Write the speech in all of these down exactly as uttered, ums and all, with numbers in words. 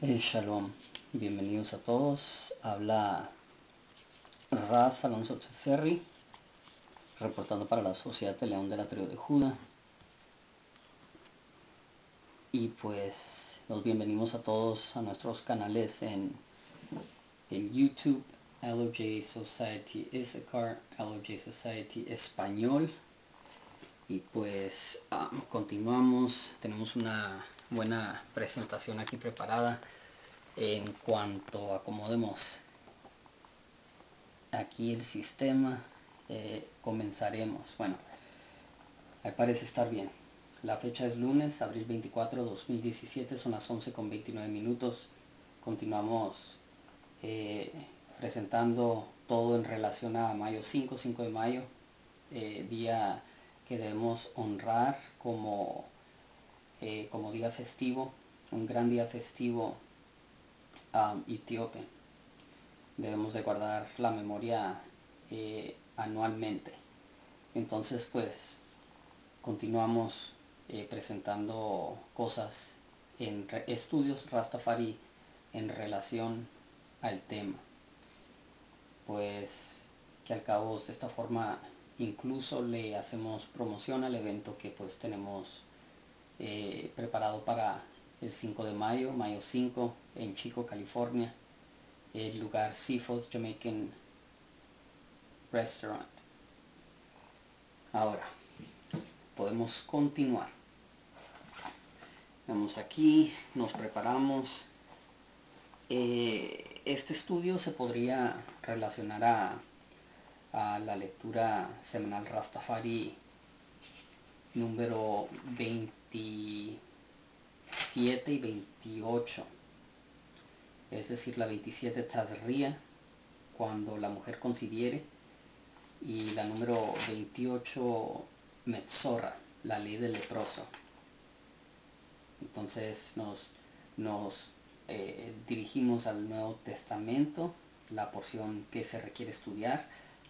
Hey, Shalom, bienvenidos a todos. Habla Raz Alonso Tseferri, reportando para la Sociedad de León de la Tribu de Judá. Y pues los bienvenimos a todos a nuestros canales en, en YouTube, L O J Society Issachar, L O J Society Español. Y pues um, continuamos, tenemos una buena presentación aquí preparada. En cuanto acomodemos aquí el sistema, eh, comenzaremos. Bueno, me parece estar bien. La fecha es lunes, abril veinticuatro, dos mil diecisiete, son las once con veintinueve minutos. Continuamos eh, presentando todo en relación a mayo cinco, cinco de mayo, eh, día que debemos honrar como, eh, como día festivo, un gran día festivo um, etíope. Debemos de guardar la memoria eh, anualmente. Entonces pues continuamos eh, presentando cosas en estudios Rastafari en relación al tema, pues que al cabo de esta forma incluso le hacemos promoción al evento que pues tenemos eh, preparado para el cinco de mayo, mayo cinco, en Chico, California, el lugar Seafood Jamaican Restaurant. Ahora podemos continuar. Vamos aquí, nos preparamos. Eh, este estudio se podría relacionar a, a la lectura semanal Rastafari número veintisiete y veintiocho, es decir, la veintisiete Tazria, cuando la mujer concibiere, y la número veintiocho Metzora, la ley del leproso. Entonces nos, nos eh, dirigimos al Nuevo Testamento, la porción que se requiere estudiar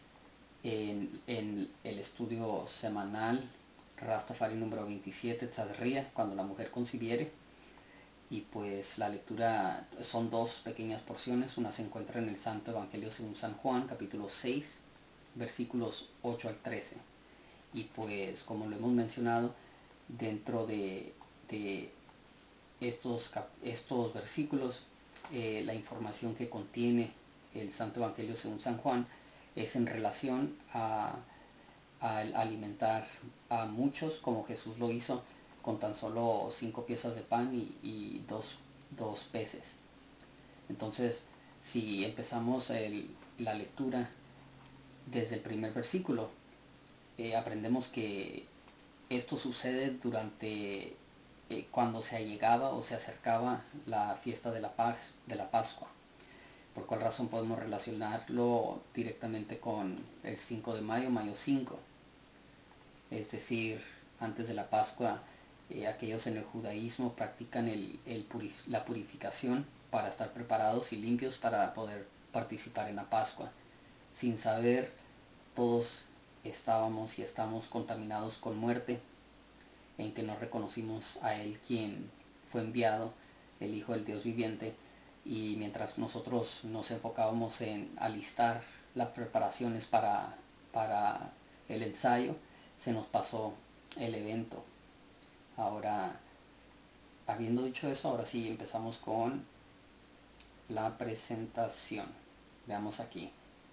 en, en el estudio semanal Rastafari número veintisiete, Tazria, cuando la mujer concibiere. Y pues la lectura son dos pequeñas porciones. Una se encuentra en el Santo Evangelio según San Juan, capítulo seis, versículos ocho al trece. Y pues como lo hemos mencionado, dentro de, de estos, estos versículos, eh, la información que contiene el Santo Evangelio según San Juan es en relación a, a alimentar a muchos, como Jesús lo hizo con tan solo cinco piezas de pan y, y dos, dos peces. Entonces, si empezamos el, la lectura desde el primer versículo, eh, aprendemos que esto sucede durante eh, cuando se allegaba o se acercaba la fiesta de la, paz, de la Pascua, por cual razón podemos relacionarlo directamente con el cinco de mayo, mayo cinco, es decir, antes de la Pascua. Eh, aquellos en el judaísmo practican el, el purif la purificación para estar preparados y limpios para poder participar en la Pascua. Sin saber, todos estábamos y estamos contaminados con muerte, en que no reconocimos a Él quien fue enviado, el Hijo del Dios viviente, y mientras nosotros nos enfocábamos en alistar las preparaciones para, para el ensayo, se nos pasó el evento. Ahora, habiendo dicho eso, ahora sí empezamos con la presentación. Veamos aquí.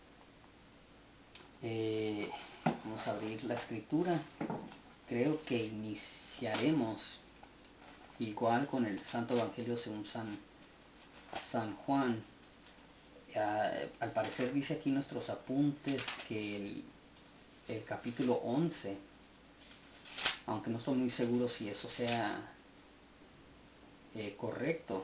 Eh, vamos a abrir la escritura. Creo que iniciaremos igual con el Santo Evangelio según San, San Juan. Uh, al parecer dice aquí nuestros apuntes que el, el capítulo once, aunque no estoy muy seguro si eso sea eh, correcto.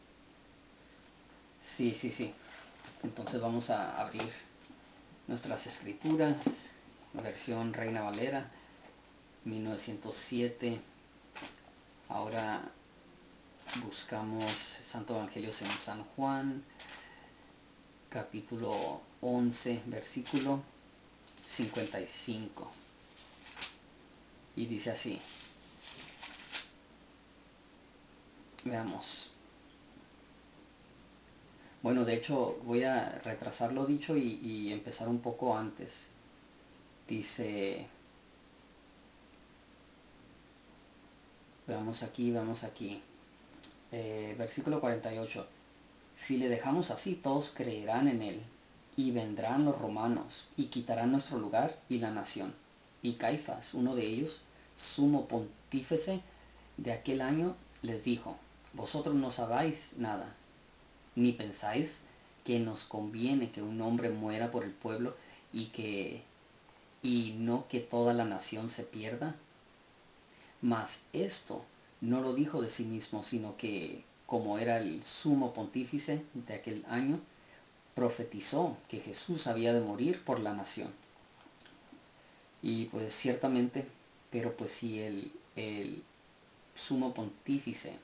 Sí, sí, sí. Entonces vamos a abrir nuestras escrituras, versión Reina Valera, mil novecientos siete. Ahora buscamos Santo Evangelio según San Juan, capítulo once, versículo cincuenta y cinco. Y dice así. Veamos. Bueno, de hecho voy a retrasar lo dicho y, y empezar un poco antes. Dice, veamos aquí, veamos aquí. Eh, versículo cuarenta y ocho. Si le dejamos así, todos creerán en él, y vendrán los romanos, y quitarán nuestro lugar y la nación. Y Caifás, uno de ellos, sumo pontífice de aquel año, les dijo, vosotros no sabéis nada, ni pensáis que nos conviene que un hombre muera por el pueblo y que y no que toda la nación se pierda. Mas esto no lo dijo de sí mismo, sino que, como era el sumo pontífice de aquel año, profetizó que Jesús había de morir por la nación. Y pues ciertamente, pero pues si el, el sumo pontífice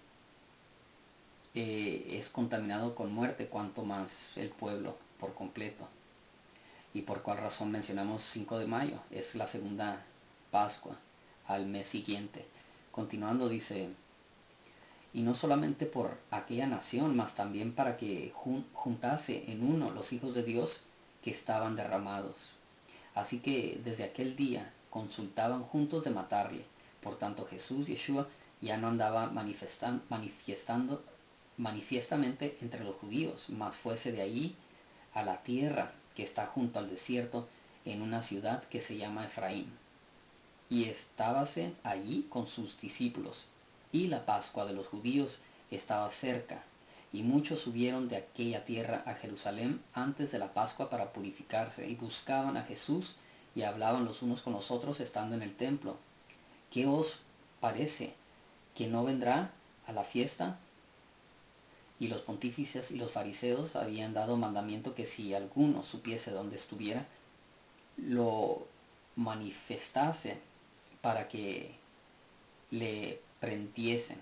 eh, es contaminado con muerte, cuanto más el pueblo por completo. Y por cuál razón mencionamos cinco de mayo, es la segunda Pascua al mes siguiente. Continuando dice, y no solamente por aquella nación, mas también para que jun juntase en uno los hijos de Dios que estaban derramados. Así que desde aquel día consultaban juntos de matarle. Por tanto Jesús, Yeshua, ya no andaba manifestan manifestando manifiestamente entre los judíos, mas fuese de allí a la tierra que está junto al desierto, en una ciudad que se llama Efraín. Y estábase allí con sus discípulos, y la Pascua de los judíos estaba cerca, y muchos subieron de aquella tierra a Jerusalén antes de la Pascua para purificarse, y buscaban a Jesús, y hablaban los unos con los otros estando en el templo. ¿Qué os parece? ¿Que no vendrá a la fiesta? Y los pontífices y los fariseos habían dado mandamiento que si alguno supiese dónde estuviera, lo manifestase para que le prendiesen.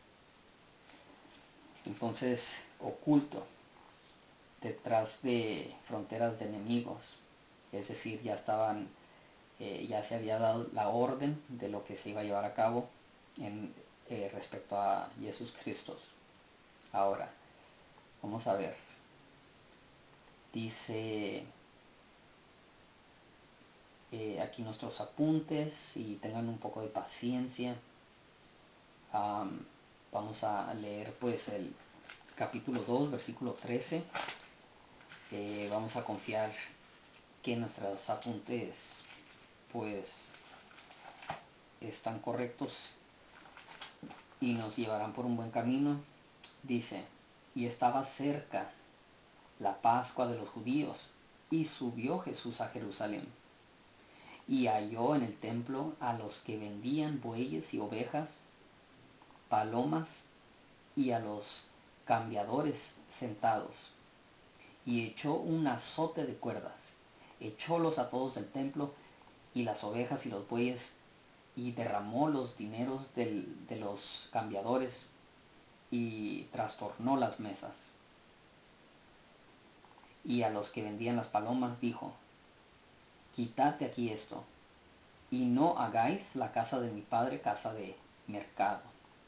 Entonces, oculto, detrás de fronteras de enemigos, es decir, ya estaban, eh, ya se había dado la orden de lo que se iba a llevar a cabo en, eh, respecto a Jesús Cristo. Ahora, vamos a ver. Dice eh, aquí nuestros apuntes y tengan un poco de paciencia. Um, vamos a leer pues el capítulo dos, versículo trece. Eh, vamos a confiar que nuestros apuntes pues están correctos y nos llevarán por un buen camino. Dice, y estaba cerca la Pascua de los judíos, y subió Jesús a Jerusalén, y halló en el templo a los que vendían bueyes y ovejas, palomas, y a los cambiadores sentados, y echó un azote de cuerdas, echólos a todos del templo, y las ovejas y los bueyes, y derramó los dineros del, de los cambiadores, y trastornó las mesas. Y a los que vendían las palomas dijo, quitad de aquí esto, y no hagáis la casa de mi padre casa de mercado.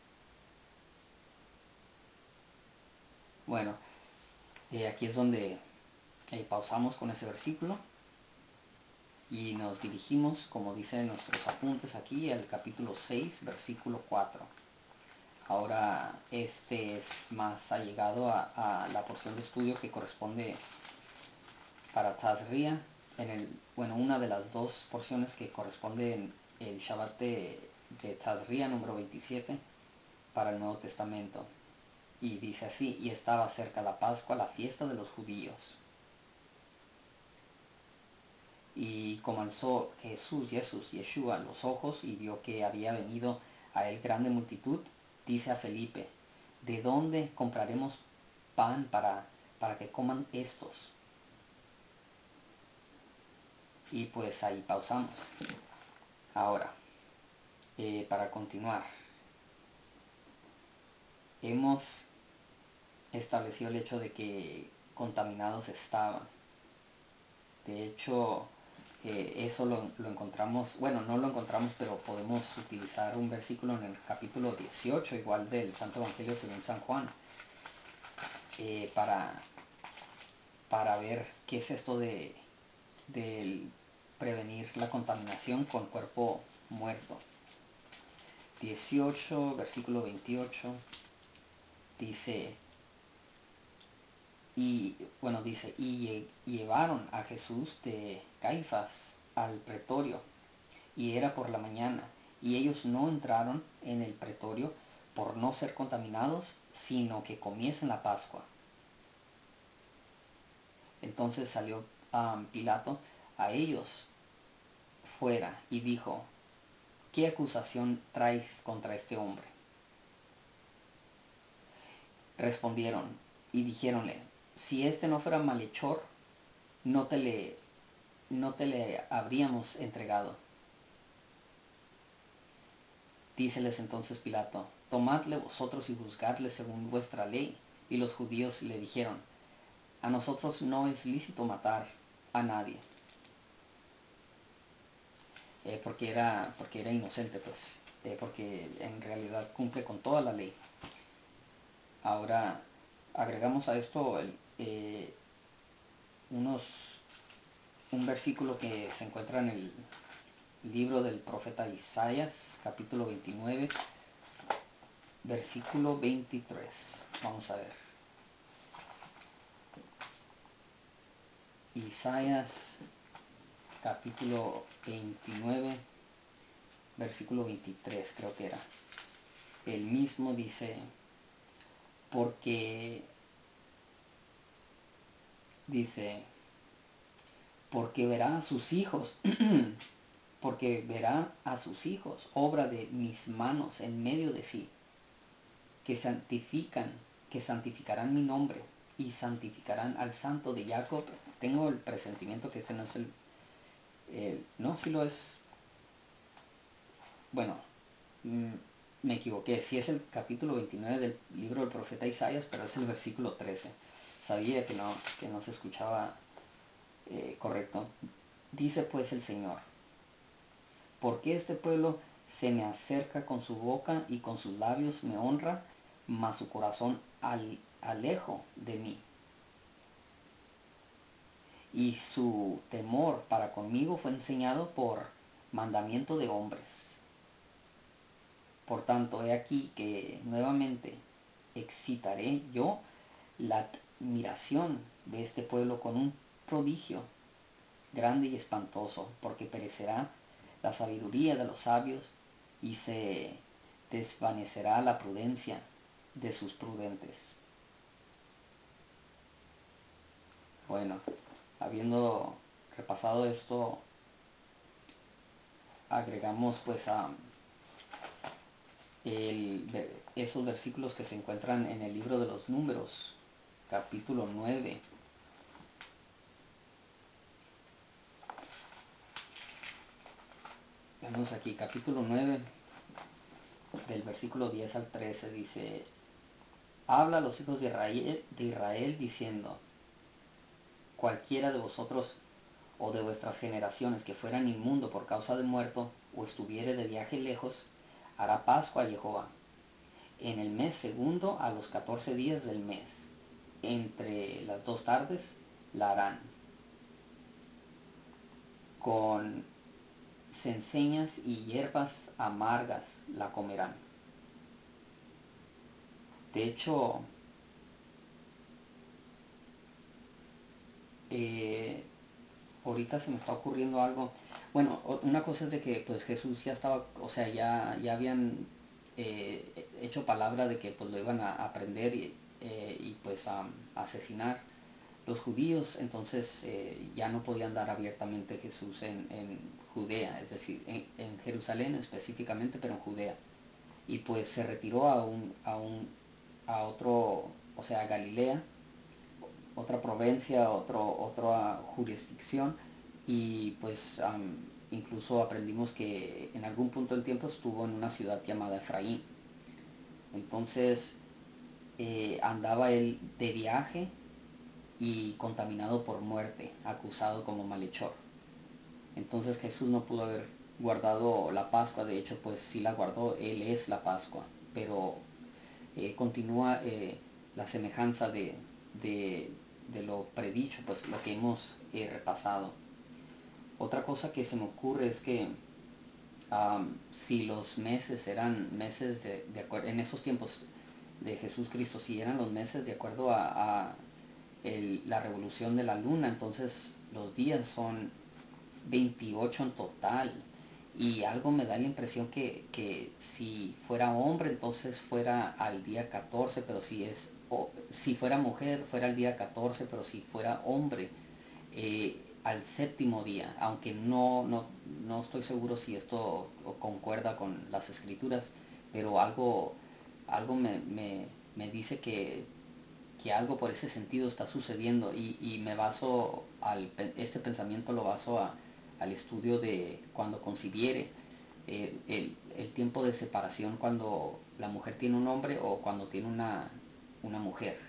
Bueno, eh, aquí es donde eh, pausamos con ese versículo y nos dirigimos, como dicen nuestros apuntes aquí, al capítulo seis, versículo cuatro. Ahora este es más allegado a, a la porción de estudio que corresponde para Tazria, en el, bueno, una de las dos porciones que corresponde en el Shabbat de, de Tazria número veintisiete para el Nuevo Testamento. Y dice así, y estaba cerca la Pascua, la fiesta de los judíos. Y como alzó Jesús, Jesús, Yeshua, los ojos y vio que había venido a él grande multitud, dice a Felipe, ¿de dónde compraremos pan para, para que coman estos? Y pues ahí pausamos. Ahora, eh, para continuar, hemos establecido el hecho de que contaminados estaban. De hecho, eh, eso lo, lo encontramos, bueno, no lo encontramos, pero podemos utilizar un versículo en el capítulo dieciocho, igual del Santo Evangelio según San Juan, eh, para para ver qué es esto de, de prevenir la contaminación con cuerpo muerto. dieciocho, versículo veintiocho, dice, y bueno, dice, y llevaron a Jesús de Caifás al pretorio, y era por la mañana, y ellos no entraron en el pretorio por no ser contaminados, sino que comiesen la Pascua. Entonces salió um, Pilato a ellos fuera y dijo, ¿qué acusación traes contra este hombre? Respondieron y dijéronle, si este no fuera malhechor, no te le, no te le habríamos entregado. Díceles entonces Pilato, tomadle vosotros y juzgadle según vuestra ley. Y los judíos le dijeron, a nosotros no es lícito matar a nadie. Eh, porque, era, porque era inocente, pues, eh, porque en realidad cumple con toda la ley. Ahora, agregamos a esto el, eh, unos, un versículo que se encuentra en el libro del profeta Isaías, capítulo veintinueve, versículo veintitrés. Vamos a ver. Isaías, capítulo veintinueve, versículo veintitrés, creo que era. El mismo dice, porque, dice, porque verá a sus hijos, porque verá a sus hijos, obra de mis manos en medio de sí, que santifican, que santificarán mi nombre y santificarán al santo de Jacob. Tengo el presentimiento que ese no es el, el no, si lo es, bueno, mmm, me equivoqué, si es el capítulo veintinueve del libro del profeta Isaías, pero es el versículo trece. Sabía que no, que no se escuchaba eh, correcto. Dice pues el Señor, ¿por qué este pueblo se me acerca con su boca y con sus labios me honra, mas su corazón al, alejo de mí? Y su temor para conmigo fue enseñado por mandamiento de hombres. Por tanto, he aquí que nuevamente excitaré yo la admiración de este pueblo con un prodigio grande y espantoso, porque perecerá la sabiduría de los sabios y se desvanecerá la prudencia de sus prudentes. Bueno, habiendo repasado esto, agregamos pues a el, esos versículos que se encuentran en el libro de los Números, capítulo nueve. Vemos aquí, capítulo nueve, del versículo diez al trece, dice, habla a los hijos de Israel, de Israel diciendo, cualquiera de vosotros o de vuestras generaciones que fueran inmundo por causa de muerto o estuviere de viaje lejos, hará Pascua a Jehová. En el mes segundo a los catorce días del mes, entre las dos tardes, la harán. Con cenceñas y hierbas amargas la comerán. De hecho, eh, ahorita se me está ocurriendo algo. Bueno, una cosa es de que pues Jesús ya estaba, o sea, ya, ya habían eh, hecho palabra de que pues lo iban a aprender y, eh, y pues a, a asesinar los judíos, entonces eh, ya no podía andar abiertamente Jesús en, en Judea, es decir, en, en Jerusalén específicamente, pero en Judea. Y pues se retiró a un, a un, a otro, o sea, a Galilea, otra provincia, otro, otra jurisdicción, y pues um, incluso aprendimos que en algún punto del tiempo estuvo en una ciudad llamada Efraín. Entonces eh, andaba él de viaje y contaminado por muerte, acusado como malhechor. Entonces Jesús no pudo haber guardado la Pascua, de hecho pues sí la guardó, Él es la Pascua, pero eh, continúa eh, la semejanza de, de de lo predicho, pues lo que hemos eh, repasado. Otra cosa que se me ocurre es que um, si los meses eran meses de, de acuerdo, en esos tiempos de Jesús Cristo, si eran los meses de acuerdo a, a el, la revolución de la luna, entonces los días son veintiocho en total. Y algo me da la impresión que, que si fuera hombre, entonces fuera al día catorce, pero si es o, si fuera mujer, fuera al día catorce, pero si fuera hombre, eh, al séptimo día, aunque no, no, no estoy seguro si esto concuerda con las escrituras, pero algo, algo me, me, me dice que, que algo por ese sentido está sucediendo y, y me baso, al, este pensamiento lo baso a, al estudio de cuando concibiere, eh, el, el tiempo de separación cuando la mujer tiene un hombre o cuando tiene una, una mujer.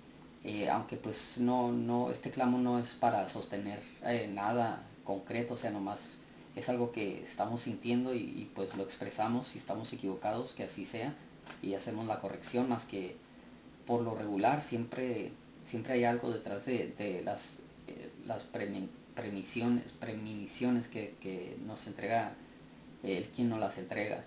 Eh, aunque pues no, no, este clamo no es para sostener eh, nada concreto, o sea, nomás es algo que estamos sintiendo y, y pues lo expresamos. Si estamos equivocados, que así sea, y hacemos la corrección, más que por lo regular siempre, siempre hay algo detrás de, de las, eh, las premi, premisiones, premoniciones que, que nos entrega eh, el quien nos las entrega.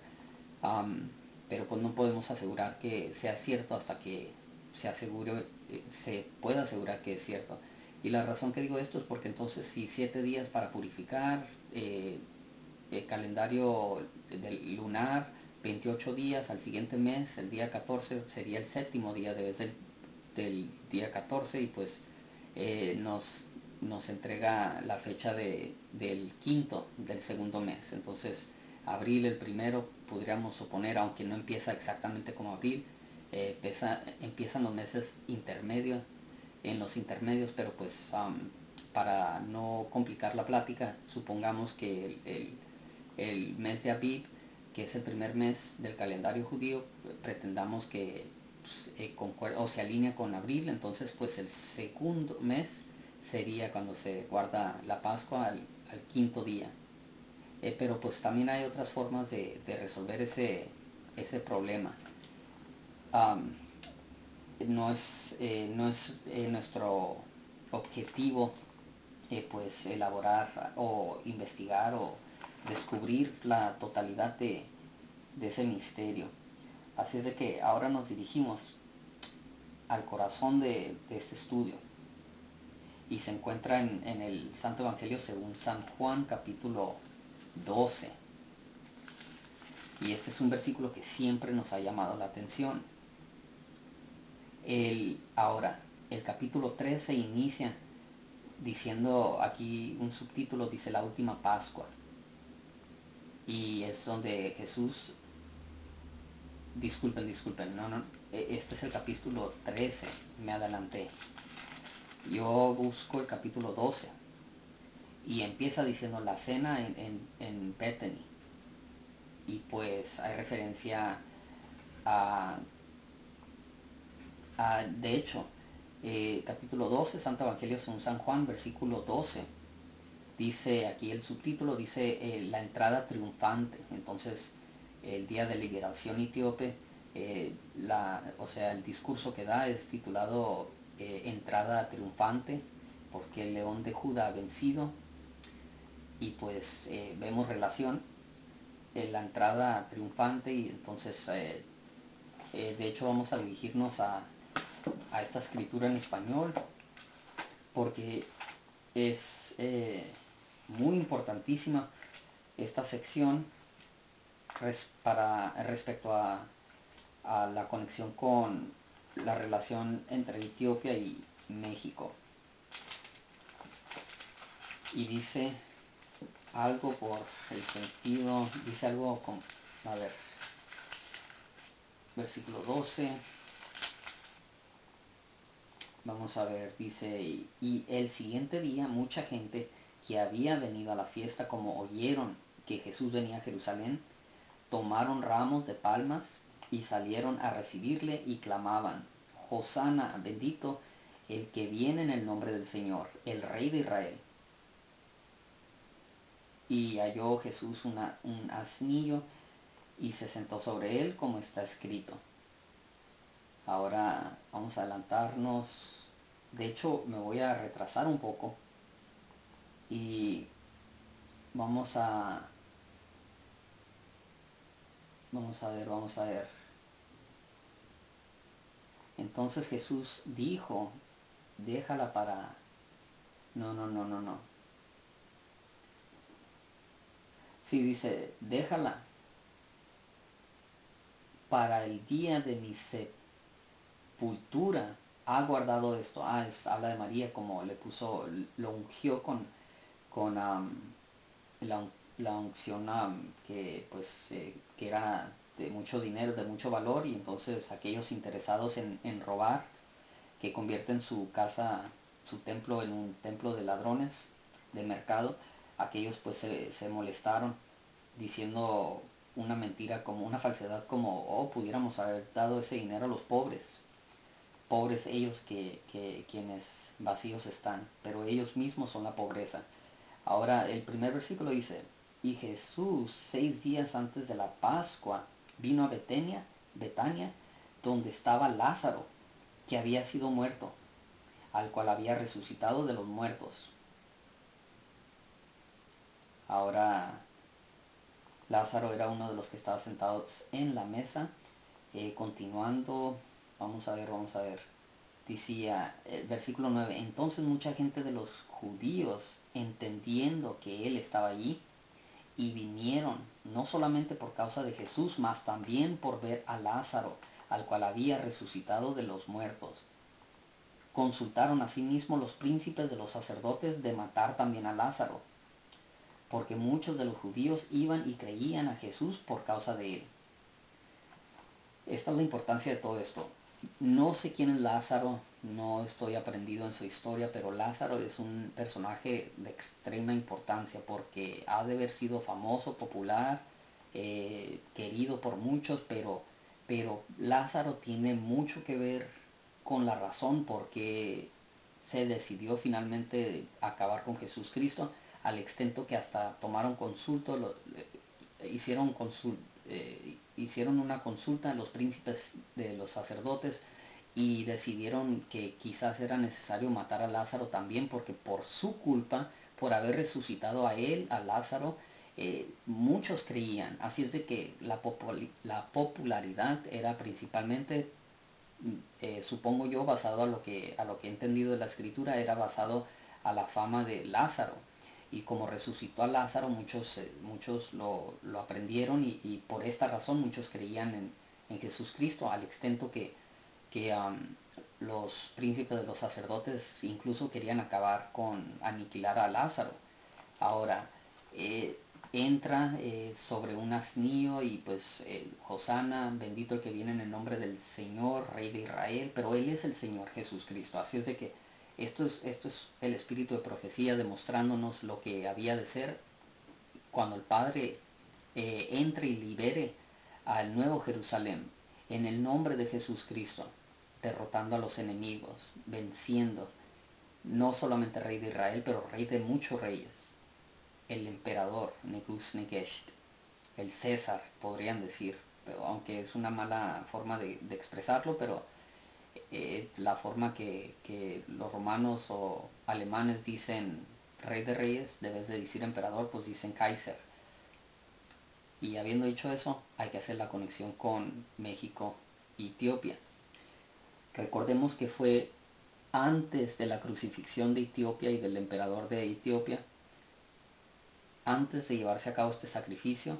Um, pero pues no podemos asegurar que sea cierto hasta que se asegure, eh, se pueda asegurar que es cierto. Y la razón que digo esto es porque entonces si siete días para purificar, eh, el calendario del lunar, veintiocho días al siguiente mes, el día catorce sería el séptimo día de vez del, del día catorce y pues eh, nos, nos entrega la fecha de, del quinto del segundo mes. Entonces abril el primero podríamos suponer, aunque no empieza exactamente como abril, eh, pesa, empiezan los meses intermedios, en los intermedios, pero pues um, para no complicar la plática, supongamos que el, el, el mes de Aviv, que es el primer mes del calendario judío, pretendamos que pues, eh, concuerda, o se alinea con abril, entonces pues el segundo mes sería cuando se guarda la Pascua al, al quinto día. Eh, pero pues también hay otras formas de, de resolver ese, ese problema. Um, no es, eh, no es eh, nuestro objetivo eh, pues elaborar o investigar o descubrir la totalidad de, de ese misterio. Así es de que ahora nos dirigimos al corazón de, de este estudio y se encuentra en, en el Santo Evangelio según San Juan capítulo doce. Y este es un versículo que siempre nos ha llamado la atención. El, ahora, el capítulo trece inicia diciendo, aquí un subtítulo dice la última Pascua. Y es donde Jesús, disculpen, disculpen, no, no, este es el capítulo trece, me adelanté. Yo busco el capítulo doce y empieza diciendo la cena en, en, en Bethany. Y pues hay referencia a, a de hecho, eh, capítulo doce, Santo Evangelio según San Juan, versículo doce. Dice aquí el subtítulo, dice eh, la entrada triunfante. Entonces, el día de liberación etíope, eh, la, o sea, el discurso que da es titulado eh, Entrada triunfante, porque el león de Judá ha vencido. Y pues eh, vemos relación en la entrada triunfante y entonces, eh, eh, de hecho, vamos a dirigirnos a, a esta escritura en español, porque es eh, muy importantísima esta sección res, para respecto a, a la conexión con la relación entre Etiopía y México. Y dice algo por el sentido, dice algo como, a ver, versículo doce, vamos a ver, dice, y, y el siguiente día mucha gente que había venido a la fiesta, como oyeron que Jesús venía a Jerusalén, tomaron ramos de palmas y salieron a recibirle y clamaban, Hosana, bendito el que viene en el nombre del Señor, el Rey de Israel. Y halló Jesús una, un asnillo y se sentó sobre él como está escrito. Ahora vamos a adelantarnos De hecho, me voy a retrasar un poco y vamos a, vamos a ver, vamos a ver. Entonces Jesús dijo, déjala para... No, no, no, no, no. Sí, dice, déjala para el día de mi sepultura. Ha guardado esto. Ah, es, habla de María como le puso, lo ungió con, con um, la, la unción um, que pues eh, que era de mucho dinero, de mucho valor, y entonces aquellos interesados en, en robar, que convierten su casa, su templo en un templo de ladrones, de mercado, aquellos pues se, se molestaron diciendo una mentira, como una falsedad, como, oh, pudiéramos haber dado ese dinero a los pobres, pobres ellos que, que quienes vacíos están, pero ellos mismos son la pobreza. Ahora el primer versículo dice, y Jesús seis días antes de la Pascua vino a Betania, Betania, donde estaba Lázaro, que había sido muerto, al cual había resucitado de los muertos. Ahora Lázaro era uno de los que estaba sentados en la mesa. Eh, continuando, vamos a ver, vamos a ver. Decía el versículo nueve, entonces mucha gente de los judíos, entendiendo que él estaba allí, y vinieron, no solamente por causa de Jesús, mas también por ver a Lázaro, al cual había resucitado de los muertos. Consultaron asimismo los príncipes de los sacerdotes de matar también a Lázaro, porque muchos de los judíos iban y creían a Jesús por causa de él. Esta es la importancia de todo esto. No sé quién es Lázaro, no estoy aprendido en su historia, pero Lázaro es un personaje de extrema importancia porque ha de haber sido famoso, popular, eh, querido por muchos, pero, pero Lázaro tiene mucho que ver con la razón porque se decidió finalmente acabar con Jesús Cristo, al extento que hasta tomaron consulto, lo, eh, hicieron, consul, eh, hicieron una consulta a los príncipes de los sacerdotes y decidieron que quizás era necesario matar a Lázaro también, porque por su culpa, por haber resucitado a él, a Lázaro, eh, muchos creían. Así es de que la, popul la popularidad era principalmente, eh, supongo yo, basado a lo que a lo que he entendido de la escritura, era basado a la fama de Lázaro. Y como resucitó a Lázaro, muchos, eh, muchos lo, lo aprendieron y, y, por esta razón muchos creían en, en Jesús Cristo, al extento que, que um, los príncipes de los sacerdotes incluso querían acabar con aniquilar a Lázaro. Ahora, eh, entra eh, sobre un asnillo y pues eh, Hosana, bendito el que viene en el nombre del Señor, Rey de Israel, pero Él es el Señor Jesús Cristo. Así es de que esto es, esto es el espíritu de profecía demostrándonos lo que había de ser cuando el Padre eh, entre y libere al nuevo Jerusalén en el nombre de Jesús Cristo, derrotando a los enemigos, venciendo, no solamente Rey de Israel, pero Rey de muchos reyes, el emperador Negus-Negest, el César, podrían decir, pero aunque es una mala forma de, de expresarlo, pero eh, la forma que, que los romanos o alemanes dicen Rey de Reyes, debes de decir emperador, pues dicen Kaiser. Y habiendo dicho eso, hay que hacer la conexión con México y Etiopía. Recordemos que fue antes de la crucifixión de Etiopía y del emperador de Etiopía, antes de llevarse a cabo este sacrificio,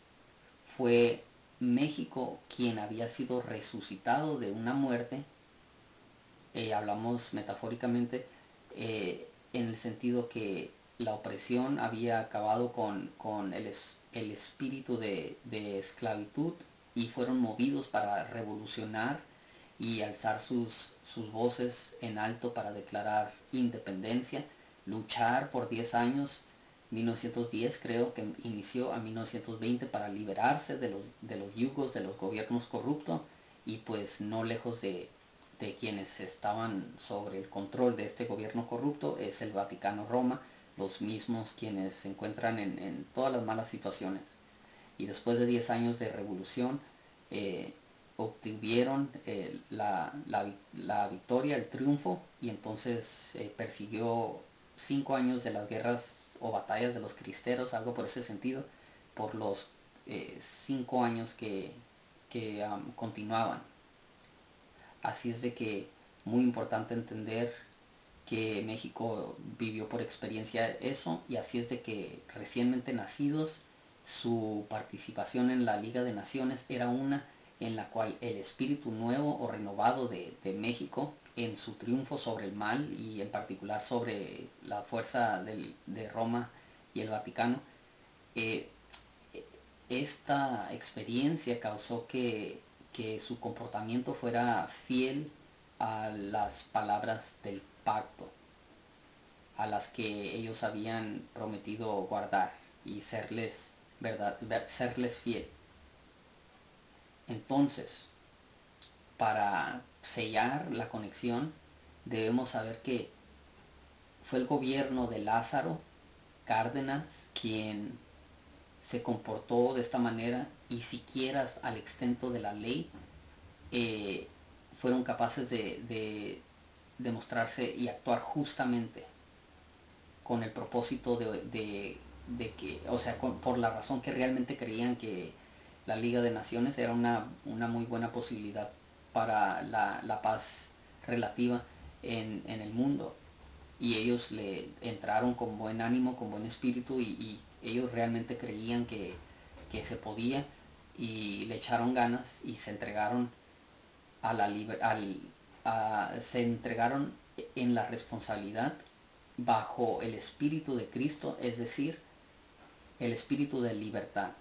fue México quien había sido resucitado de una muerte, eh, hablamos metafóricamente, eh, en el sentido que la opresión había acabado con, con el, es, el espíritu de, de esclavitud y fueron movidos para revolucionar y alzar sus, sus voces en alto para declarar independencia, luchar por diez años, mil novecientos diez creo que inició a mil novecientos veinte, para liberarse de los, de los yugos de los gobiernos corruptos, y pues no lejos de, de quienes estaban sobre el control de este gobierno corrupto es el Vaticano Roma, los mismos quienes se encuentran en, en todas las malas situaciones. Y después de diez años de revolución, eh, obtuvieron eh, la, la, la, victoria, el triunfo, y entonces eh, persiguió cinco años de las guerras o batallas de los cristeros, algo por ese sentido, por los eh, cinco años que, que um, continuaban. Así es de que muy importante entender que México vivió por experiencia eso, y así es de que recientemente nacidos, su participación en la Liga de Naciones era una en la cual el espíritu nuevo o renovado de, de México, en su triunfo sobre el mal y en particular sobre la fuerza del, de Roma y el Vaticano, eh, esta experiencia causó que, que su comportamiento fuera fiel a las palabras del pacto, a las que ellos habían prometido guardar y serles, verdad, serles fiel. Entonces, para sellar la conexión, debemos saber que fue el gobierno de Lázaro Cárdenas quien se comportó de esta manera, y siquiera al extento de la ley eh, fueron capaces de, de demostrarse y actuar justamente con el propósito de, de, de que, o sea, con, por la razón que realmente creían que la Liga de Naciones era una, una muy buena posibilidad para la, la paz relativa en, en el mundo. Y ellos le entraron con buen ánimo, con buen espíritu, y, y ellos realmente creían que, que se podía, y le echaron ganas y se entregaron a la al, a, se entregaron en la responsabilidad bajo el espíritu de Cristo, es decir, el espíritu de libertad.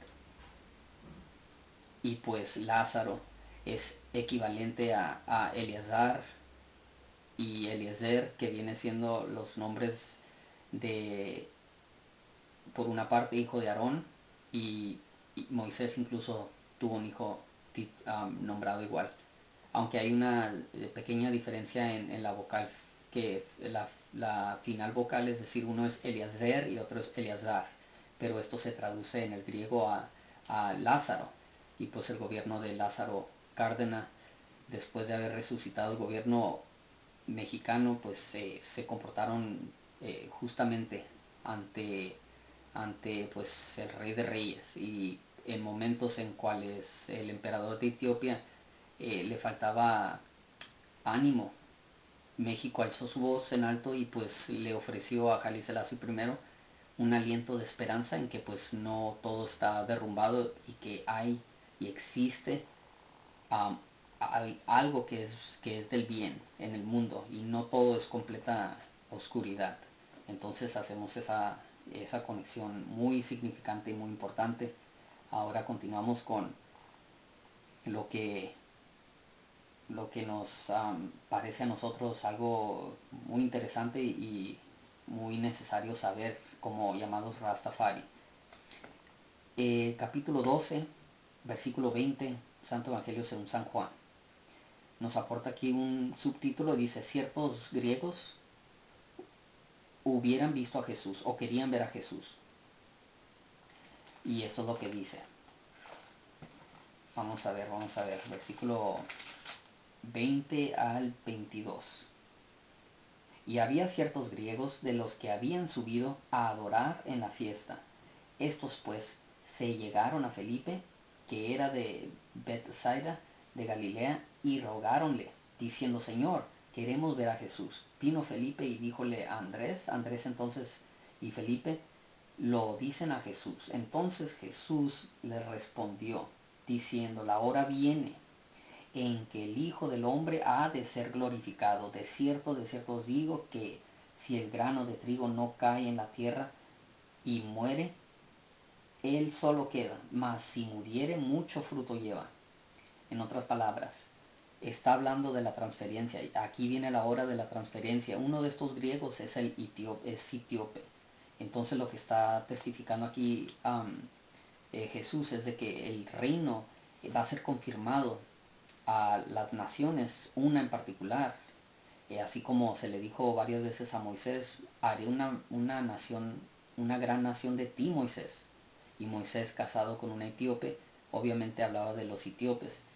Y pues Lázaro es equivalente a, a Eleazar y Eliezer, que viene siendo los nombres de, por una parte, hijo de Aarón, y, y Moisés incluso tuvo un hijo um, nombrado igual, aunque hay una pequeña diferencia en, en la vocal, que la, la final vocal, es decir, uno es Eliezer y otro es Eleazar, pero esto se traduce en el griego a, a Lázaro. Y pues el gobierno de Lázaro Cárdenas, después de haber resucitado el gobierno mexicano, pues eh, se comportaron eh, justamente ante, ante pues el rey de reyes, y en momentos en cuales el emperador de Etiopía eh, le faltaba ánimo, México alzó su voz en alto y pues le ofreció a Haile Selassie primero un aliento de esperanza en que pues no todo está derrumbado, y que hay y existe um, algo que es, que es del bien en el mundo, y no todo es completa oscuridad. Entonces hacemos esa, esa conexión muy significante y muy importante. Ahora continuamos con lo que, lo que nos um, parece a nosotros algo muy interesante y muy necesario saber como llamados Rastafari. Eh, capítulo doce, versículo veinte, Santo Evangelio según San Juan. Nos aporta aquí un subtítulo, dice: ciertos griegos hubieran visto a Jesús o querían ver a Jesús. Y eso es lo que dice. Vamos a ver, vamos a ver, versículo veinte al veintidós. Y había ciertos griegos de los que habían subido a adorar en la fiesta. Estos pues se llegaron a Felipe, que era de Bethsaida de Galilea, y rogáronle, diciendo: Señor, queremos ver a Jesús. Vino Felipe y díjole a Andrés. Andrés entonces y Felipe lo dicen a Jesús. Entonces Jesús les respondió, diciendo: la hora viene en que el Hijo del Hombre ha de ser glorificado. De cierto, de cierto os digo que si el grano de trigo no cae en la tierra y muere, él solo queda, mas si muriere, mucho fruto lleva. En otras palabras, está hablando de la transferencia. Aquí viene la hora de la transferencia. Uno de estos griegos es el etíope, es etíope. Entonces lo que está testificando aquí um, eh, Jesús es de que el reino va a ser confirmado a las naciones, una en particular. Eh, así como se le dijo varias veces a Moisés: haré una, una nación, una gran nación de ti, Moisés. Y Moisés, casado con una etíope, obviamente hablaba de los etíopes.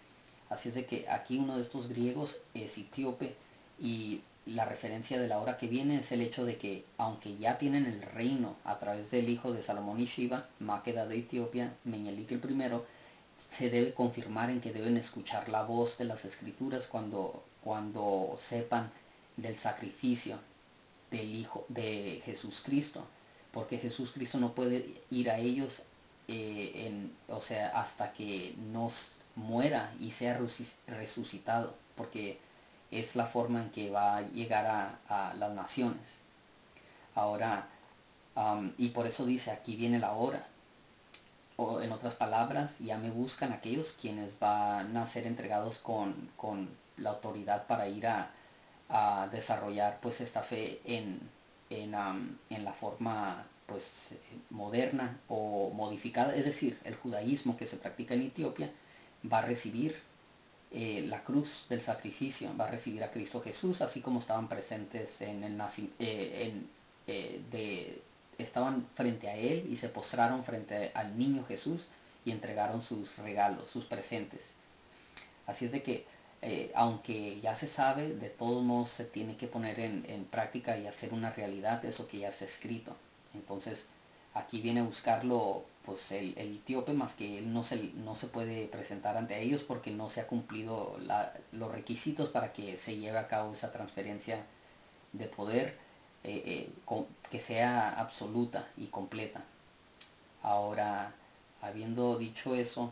Así es de que aquí uno de estos griegos es etíope, y la referencia de la hora que viene es el hecho de que aunque ya tienen el reino a través del hijo de Salomón y Shiva, Máqueda de Etiopía, Meñelic el primero, se debe confirmar en que deben escuchar la voz de las escrituras cuando, cuando sepan del sacrificio del Hijo de Jesús Cristo, porque Jesús Cristo no puede ir a ellos, eh, en, o sea, hasta que nos muera y sea resucitado, porque es la forma en que va a llegar a, a las naciones. Ahora, um, y por eso dice, aquí viene la hora. O en otras palabras, ya me buscan aquellos quienes van a ser entregados con, con la autoridad para ir a, a desarrollar pues esta fe en, en, um, en la forma pues moderna o modificada, es decir, el judaísmo que se practica en Etiopía va a recibir eh, la cruz del sacrificio, va a recibir a Cristo Jesús, así como estaban presentes en el nacimiento, eh, en, eh, de, estaban frente a él y se postraron frente al niño Jesús y entregaron sus regalos, sus presentes. Así es de que, eh, aunque ya se sabe, de todos modos se tiene que poner en, en práctica y hacer una realidad eso que ya está escrito. Entonces, aquí viene a buscarlo pues el, el etíope, más que él no se, no se puede presentar ante ellos porque no se ha cumplido la, los requisitos para que se lleve a cabo esa transferencia de poder, eh, eh, con, que sea absoluta y completa. Ahora, habiendo dicho eso,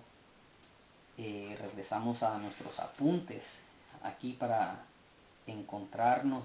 eh, regresamos a nuestros apuntes aquí para encontrarnos,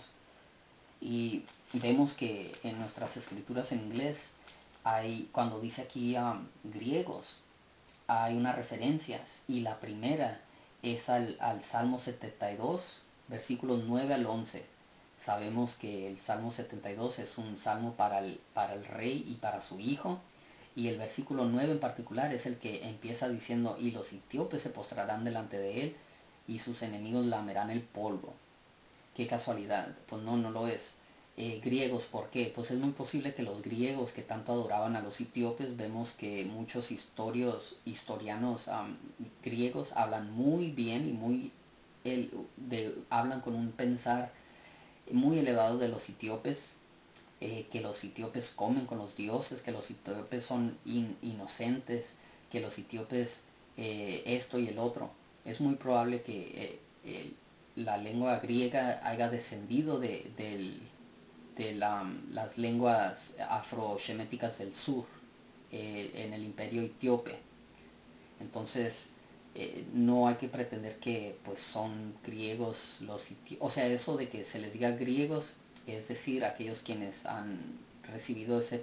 y vemos que en nuestras escrituras en inglés hay, cuando dice aquí um, griegos, hay unas referencias, y la primera es al, al Salmo setenta y dos, versículos nueve al once. Sabemos que el Salmo setenta y dos es un salmo para el, para el rey y para su hijo, y el versículo nueve en particular es el que empieza diciendo, y los etíopes se postrarán delante de él, y sus enemigos lamerán el polvo. Qué casualidad, pues no, no lo es. Eh, griegos, ¿por qué? Pues es muy posible que los griegos que tanto adoraban a los etíopes, vemos que muchos historios, historianos um, griegos hablan muy bien y muy el, de, hablan con un pensar muy elevado de los etíopes, eh, que los etíopes comen con los dioses, que los etíopes son in, inocentes, que los etíopes eh, esto y el otro. Es muy probable que eh, la lengua griega haya descendido de, de, de la, las lenguas afroseméticas del sur, eh, en el imperio etíope. Entonces, eh, no hay que pretender que pues son griegos los etíopes. O sea, eso de que se les diga griegos, es decir, aquellos quienes han recibido ese,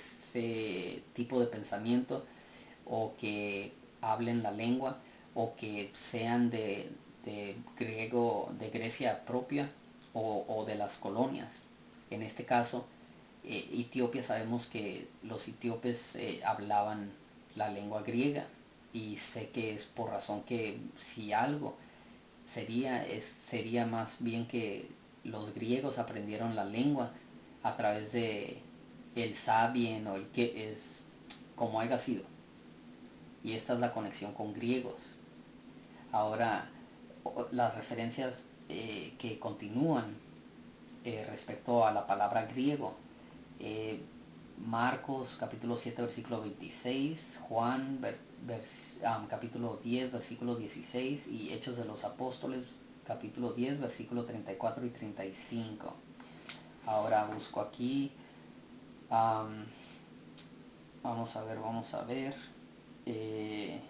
ese tipo de pensamiento, o que hablen la lengua, o que sean de, de griego, de Grecia propia, o, o de las colonias. En este caso, eh, Etiopía, sabemos que los etíopes eh, hablaban la lengua griega, y sé que es por razón que si algo sería, es, sería más bien que los griegos aprendieron la lengua a través de el sabien o el que es, como haya sido, y esta es la conexión con griegos. Ahora, las referencias eh, que continúan eh, respecto a la palabra griego, eh, Marcos capítulo siete versículo veintiséis, Juan ver, vers, um, capítulo diez versículo dieciséis, y Hechos de los Apóstoles capítulo diez versículo treinta y cuatro y treinta y cinco. Ahora busco aquí, um, vamos a ver, vamos a ver, eh,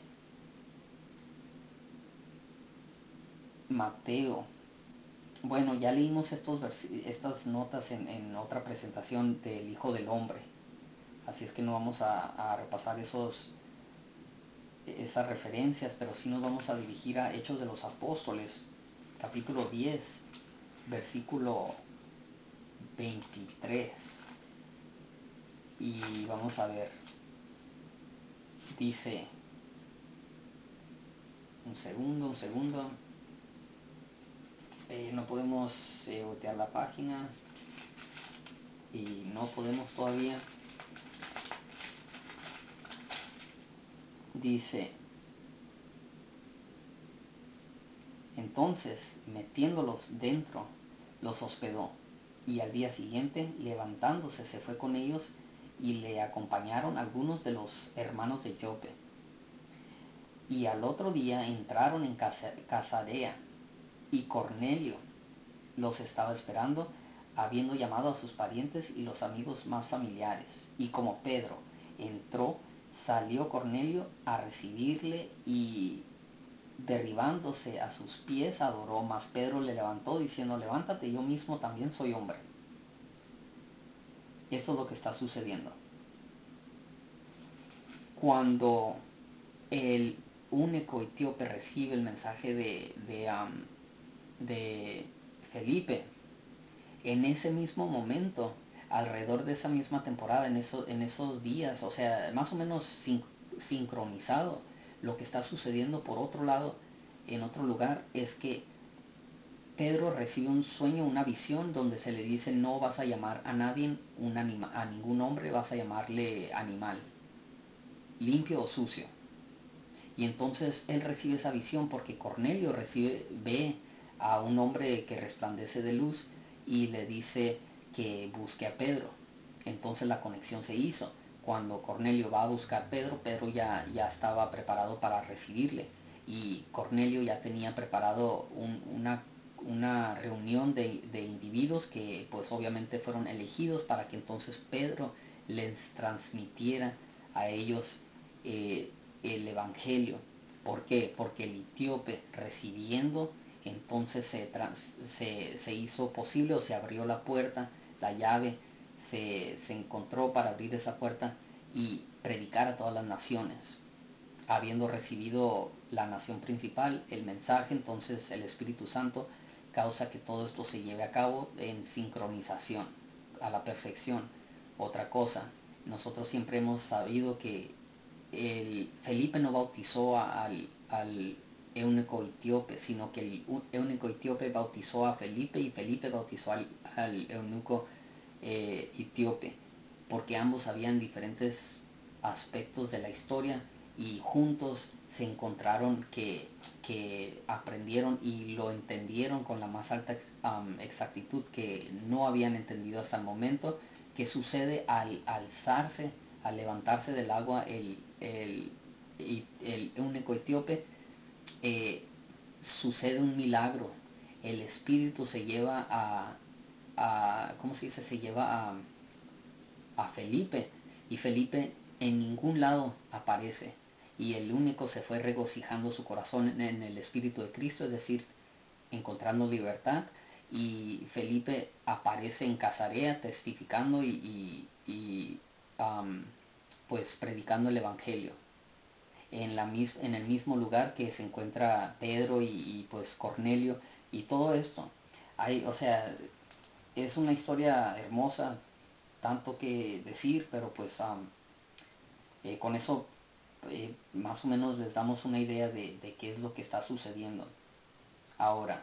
Mateo. Bueno, ya leímos estos estas notas en, en otra presentación del Hijo del Hombre, así es que no vamos a, a repasar esos, esas referencias, pero sí nos vamos a dirigir a Hechos de los Apóstoles, capítulo diez, versículo veintitrés. Y vamos a ver, dice, un segundo, un segundo, eh, no podemos eh, voltear la página, y no podemos todavía. Dice, Entonces, metiéndolos dentro, los hospedó, y al día siguiente, levantándose, se fue con ellos, y le acompañaron algunos de los hermanos de Jope. Y al otro día entraron en Casarea, y Cornelio los estaba esperando, habiendo llamado a sus parientes y los amigos más familiares. Y como Pedro entró, salió Cornelio a recibirle, y derribándose a sus pies adoró. Mas Pedro le levantó diciendo: levántate, yo mismo también soy hombre. Esto es lo que está sucediendo. Cuando el único etíope recibe el mensaje de, de, um, de Felipe, en ese mismo momento, alrededor de esa misma temporada, en, eso, en esos días, o sea, más o menos sin, sincronizado, lo que está sucediendo por otro lado, en otro lugar, es que Pedro recibe un sueño, una visión, donde se le dice: no vas a llamar a nadie, un anima, a ningún hombre vas a llamarle animal, limpio o sucio. Y entonces él recibe esa visión porque Cornelio recibe, ve a un hombre que resplandece de luz, y le dice que busque a Pedro. Entonces la conexión se hizo. Cuando Cornelio va a buscar a Pedro, Pedro ya, ya estaba preparado para recibirle. Y Cornelio ya tenía preparado un, una, una reunión de, de individuos que pues obviamente fueron elegidos para que entonces Pedro les transmitiera a ellos eh, el Evangelio. ¿Por qué? Porque el etíope, recibiendo, entonces se, trans, se, se hizo posible, o se abrió la puerta, la llave se, se encontró para abrir esa puerta y predicar a todas las naciones. Habiendo recibido la nación principal el mensaje, entonces el Espíritu Santo causa que todo esto se lleve a cabo en sincronización, a la perfección. Otra cosa, nosotros siempre hemos sabido que el Felipe no bautizó al, al eunuco etíope, sino que el eunuco etíope bautizó a Felipe, y Felipe bautizó al, al eunuco eh, etíope, porque ambos sabían diferentes aspectos de la historia, y juntos se encontraron que, que aprendieron y lo entendieron con la más alta um, exactitud que no habían entendido hasta el momento. Que sucede al alzarse, al levantarse del agua el, el, el único etíope, eh, sucede un milagro. El espíritu se lleva a, a ¿cómo se dice? Se lleva a, a Felipe, y Felipe en ningún lado aparece, y el único se fue regocijando su corazón en el Espíritu de Cristo, es decir, encontrando libertad. Y Felipe aparece en Casarea testificando y, y, y um, pues predicando el Evangelio en, la, en el mismo lugar que se encuentra Pedro y, y pues Cornelio y todo esto. Hay, o sea, es una historia hermosa, tanto que decir, pero pues um, eh, con eso eh, más o menos les damos una idea de, de qué es lo que está sucediendo. Ahora,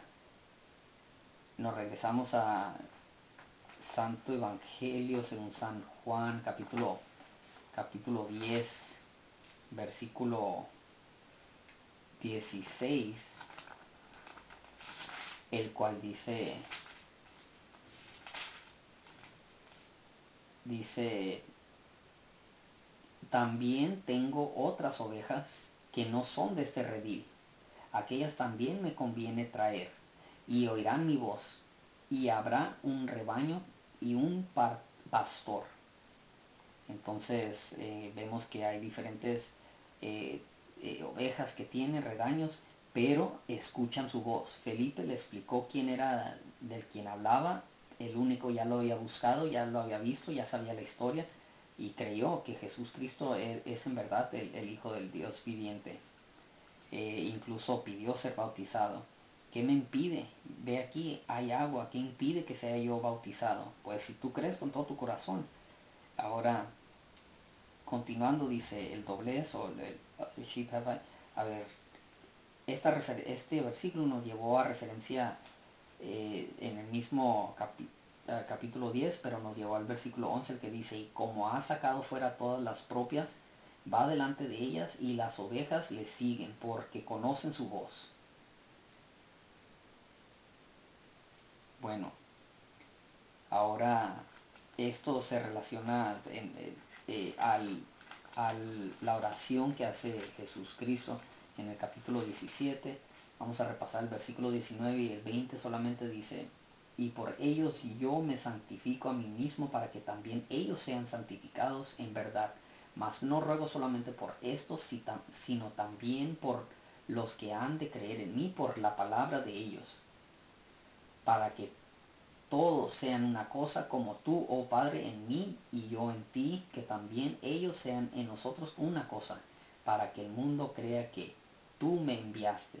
nos regresamos a Santo Evangelio según San Juan, capítulo, capítulo diez, versículo dieciséis, el cual dice, dice, también tengo otras ovejas que no son de este redil, aquellas también me conviene traer, y oirán mi voz, y habrá un rebaño y un pastor. Entonces eh, vemos que hay diferentes eh, eh, ovejas que tienen redaños, pero escuchan su voz. Felipe le explicó quién era del quien hablaba. El único ya lo había buscado, ya lo había visto, ya sabía la historia, y creyó que Jesús Cristo es, es en verdad el, el Hijo del Dios viviente. Eh, incluso pidió ser bautizado. ¿Qué me impide? Ve aquí, hay agua. ¿Qué impide que sea yo bautizado? Pues si tú crees con todo tu corazón. Ahora, continuando, dice el doblez o el, el sheep have I. A ver, esta refer este versículo nos llevó a referencia eh, en el mismo capi uh, capítulo diez, pero nos llevó al versículo once, el que dice: y como ha sacado fuera todas las propias, va delante de ellas, y las ovejas le siguen porque conocen su voz. Bueno, ahora esto se relaciona en, eh, eh, al, a la oración que hace Jesús Cristo en el capítulo diecisiete. Vamos a repasar el versículo diecinueve y el veinte solamente dice: y por ellos yo me santifico a mí mismo, para que también ellos sean santificados en verdad. Mas no ruego solamente por estos, sino también por los que han de creer en mí por la palabra de ellos, para que todos sean una cosa, como tú, oh Padre, en mí y yo en ti, que también ellos sean en nosotros una cosa, para que el mundo crea que tú me enviaste.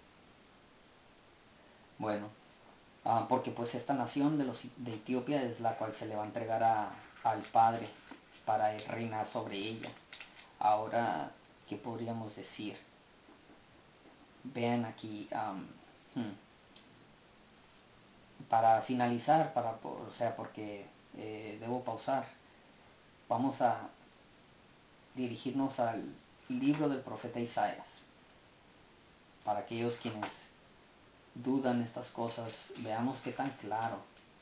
Bueno, ah, porque pues esta nación de, los, de Etiopía es la cual se le va a entregar a, al Padre para él reinar sobre ella. Ahora, ¿qué podríamos decir? Vean aquí, um, hmm, para finalizar, para, o sea, porque eh, debo pausar, vamos a dirigirnos al libro del profeta Isaías. Para aquellos quienes dudan estas cosas, veamos qué tan claro.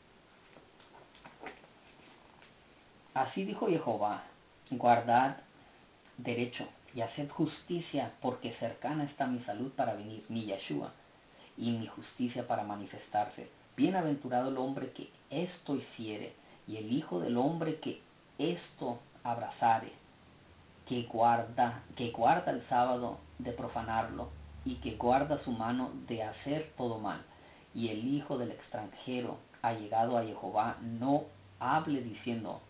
Así dijo Jehová: guardad derecho y haced justicia, porque cercana está mi salud para venir, mi Yeshua, y mi justicia para manifestarse. Bienaventurado el hombre que esto hiciere, y el hijo del hombre que esto abrazare, que guarda, que guarda el sábado de profanarlo, y que guarda su mano de hacer todo mal. Y el hijo del extranjero allegado a Jehová no hable diciendo: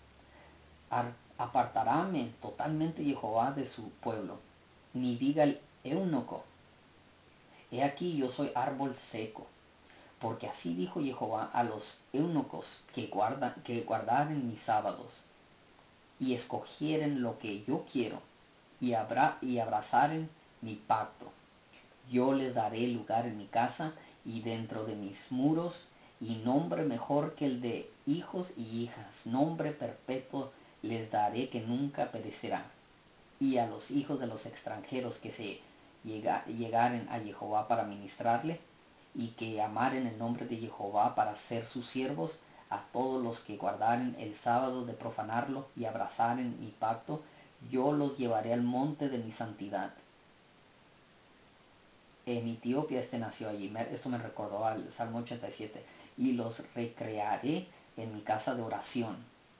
apartaráme totalmente Jehová de su pueblo, ni diga el eunuco: he aquí yo soy árbol seco. Porque así dijo Jehová a los eunucos que, guardan, que guardaren mis sábados, y escogieren lo que yo quiero, y, abra, y abrazaren mi pacto. Yo les daré lugar en mi casa y dentro de mis muros, y nombre mejor que el de hijos y hijas, nombre perpetuo les daré que nunca perecerá. Y a los hijos de los extranjeros que se llega, llegaren a Jehová para ministrarle, y que amaren el nombre de Jehová para ser sus siervos, a todos los que guardaren el sábado de profanarlo y abrazaren mi pacto, yo los llevaré al monte de mi santidad. En Etiopía este nació allí. Esto me recordó al Salmo ochenta y siete. Y los recrearé en mi casa de oración,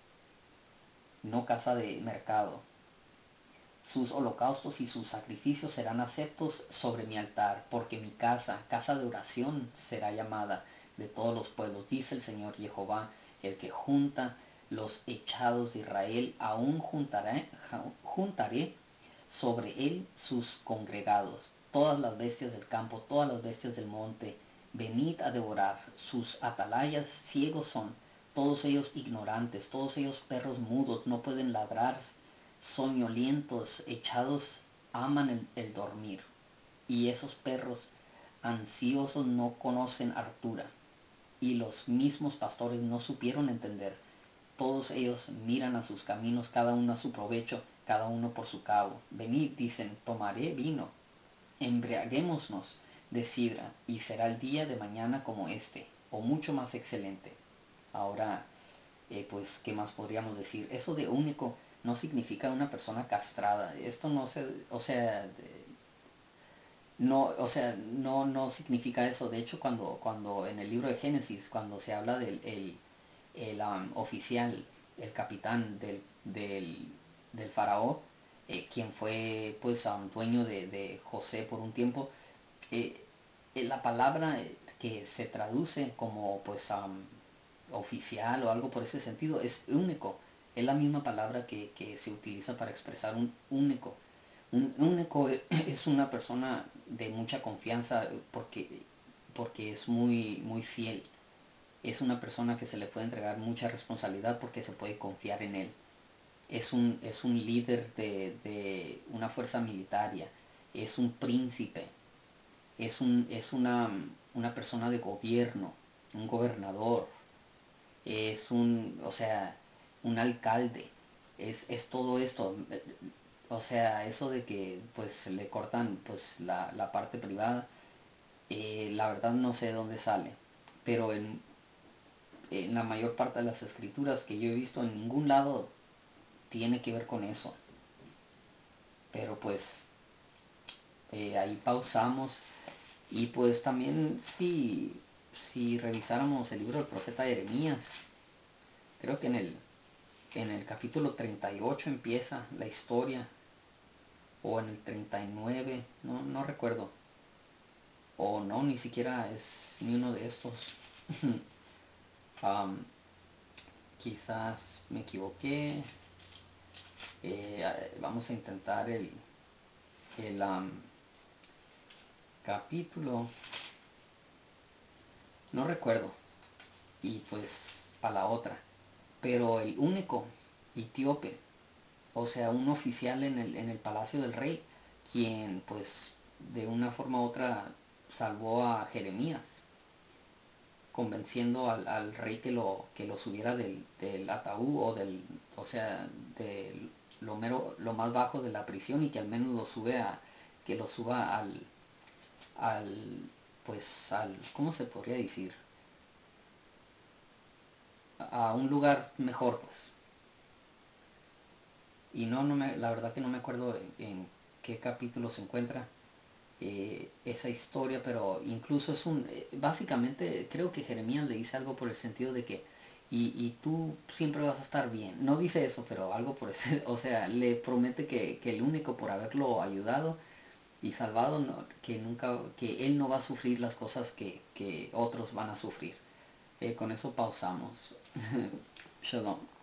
no casa de mercado. Sus holocaustos y sus sacrificios serán aceptos sobre mi altar, porque mi casa, casa de oración, será llamada de todos los pueblos, dice el Señor Jehová, el que junta los echados de Israel. Aún juntaré, juntaré sobre él sus congregados, todas las bestias del campo, todas las bestias del monte, venid a devorar. Sus atalayas ciegos son, todos ellos ignorantes, todos ellos perros mudos, no pueden ladrar, soñolientos, echados, aman el, el dormir. Y esos perros ansiosos no conocen hartura, y los mismos pastores no supieron entender. Todos ellos miran a sus caminos, cada uno a su provecho, cada uno por su cabo. Venid, dicen, tomaré vino, embriaguémonos de sidra, y será el día de mañana como este, o mucho más excelente. Ahora, eh, pues, ¿qué más podríamos decir? Eso de único no significa una persona castrada. Esto no se, o sea, de, no, o sea, no, no significa eso. De hecho, cuando, cuando en el libro de Génesis, cuando se habla del el, el um, oficial, el capitán del, del, del faraón, eh, quien fue pues um, dueño de, de José por un tiempo, eh, eh, la palabra que se traduce como pues um, oficial o algo por ese sentido es único. Es la misma palabra que, que se utiliza para expresar un único. Un único es una persona de mucha confianza porque, porque es muy, muy fiel. Es una persona que se le puede entregar mucha responsabilidad porque se puede confiar en él. Es un, es un líder de, de una fuerza militar, es un príncipe, es, un, es una, una persona de gobierno, un gobernador, es un, o sea, un alcalde, es, es todo esto. O sea, eso de que pues le cortan pues la, la parte privada, eh, la verdad no sé de dónde sale, pero en, en la mayor parte de las escrituras que yo he visto, en ningún lado tiene que ver con eso. Pero pues eh, ahí pausamos. Y pues también si, si revisáramos el libro del profeta Jeremías, creo que en el, en el capítulo treinta y ocho empieza la historia, o en el treinta y nueve, no, no recuerdo, o no, ni siquiera es ni uno de estos. um, Quizás me equivoqué. Eh, vamos a intentar el, el um, capítulo, no recuerdo, y pues para la otra. Pero el único etíope, o sea, un oficial en el, en el palacio del rey, quien pues de una forma u otra salvó a Jeremías, convenciendo al, al rey que lo, que lo subiera del, del ataúd, o del, o sea, de lo mero, lo más bajo de la prisión, y que al menos lo sube a, que lo suba al, al, pues al, ¿cómo se podría decir? A un lugar mejor, pues. Y no, no me, la verdad que no me acuerdo en, en qué capítulo se encuentra eh, esa historia, pero incluso es un, eh, básicamente creo que Jeremías le dice algo por el sentido de que, y, y tú siempre vas a estar bien. No dice eso, pero algo por ese, o sea, le promete que, que el único por haberlo ayudado y salvado, no, que nunca, que él no va a sufrir las cosas que, que otros van a sufrir. Eh, con eso pausamos. Shalom.